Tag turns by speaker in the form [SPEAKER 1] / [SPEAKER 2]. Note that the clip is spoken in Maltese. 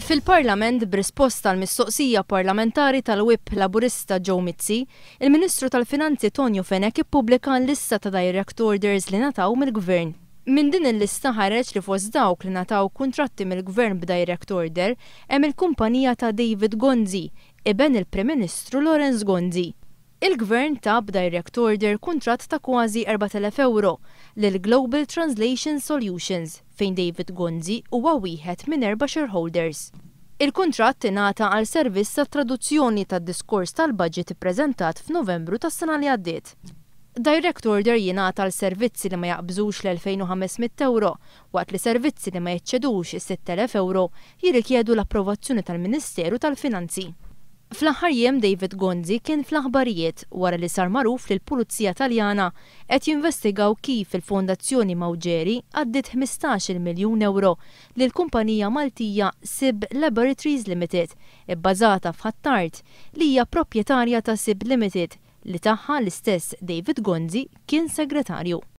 [SPEAKER 1] Fil-Parlament b'risposta għal mistoqsija parlamentari tal-Whip Laburista Joe Mizzi, il-Ministru tal-Finanzi Tonio Fenech ippubblika l-lista ta' direct orders li nataw mill-Gvern. Min din il-lista ħareġ li fost dawk li nataw kuntratti mill-Gvern b'direct order hemm il-kumpanija ta' David Gonzi, iben il-Prim Ministru Lorenz Gonzi. Il-Gvern ta' b'direct order kuntratt ta' kważi 4,000 euro lil Global Translation Solutions fejn David Gonzi huwa wieħed minn 4 shareholders. Il-kuntratt ingħata għal servizz ta' traduzzjoni tad-diskors tal-budget ippreżentat f'Novembru tas-sena li għaddiet. Direct order jingħata għal servizzi li ma jaqbżux l-2,500 euro, waqt li servizzi li ma jeċċedux is-6,000 euro jirrikjedu l-approvazzjoni tal-Ministeru tal-Finanzi. Fl-aħħar jiem David Gonzi kien fl-aħbarijiet wara li sar magħruf li l-Pulizija Taljana qed jinvestigaw kif il-Fondazzjoni Mawġeri għaddiet 15 miljun euro lil kumpanija Maltija SIB Laboratories Limited, ibbażata f'Ħattart li hija proprjetarja ta' SIB Limited li tagħha l-istess David Gonzi kien segretarju.